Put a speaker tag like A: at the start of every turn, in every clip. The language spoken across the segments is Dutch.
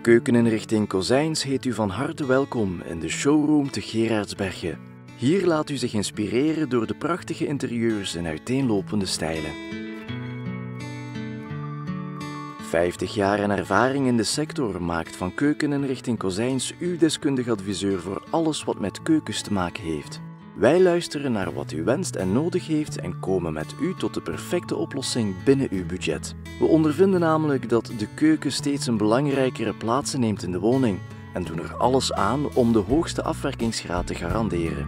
A: Keukeninrichting Kozijns heet u van harte welkom in de showroom te Geraardsbergen. Hier laat u zich inspireren door de prachtige interieurs in uiteenlopende stijlen. 50 jaar en ervaring in de sector maakt van Keukeninrichting Kozijns uw deskundig adviseur voor alles wat met keukens te maken heeft. Wij luisteren naar wat u wenst en nodig heeft en komen met u tot de perfecte oplossing binnen uw budget. We ondervinden namelijk dat de keuken steeds een belangrijkere plaats neemt in de woning en doen er alles aan om de hoogste afwerkingsgraad te garanderen.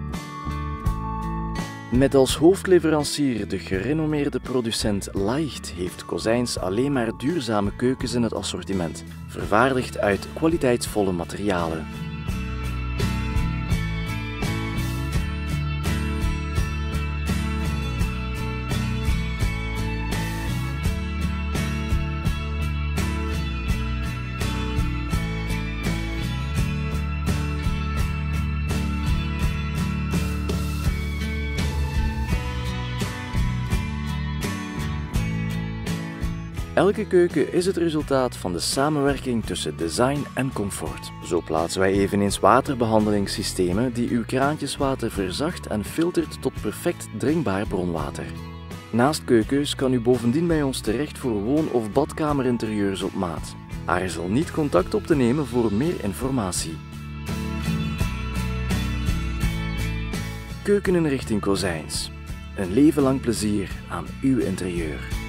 A: Met als hoofdleverancier de gerenommeerde producent Leicht heeft Kozijns alleen maar duurzame keukens in het assortiment, vervaardigd uit kwaliteitsvolle materialen. Elke keuken is het resultaat van de samenwerking tussen design en comfort. Zo plaatsen wij eveneens waterbehandelingssystemen die uw kraantjeswater verzacht en filtert tot perfect drinkbaar bronwater. Naast keukens kan u bovendien bij ons terecht voor woon- of badkamerinterieurs op maat. Aarzel niet contact op te nemen voor meer informatie. Keukeninrichting Kozijns. Een leven lang plezier aan uw interieur.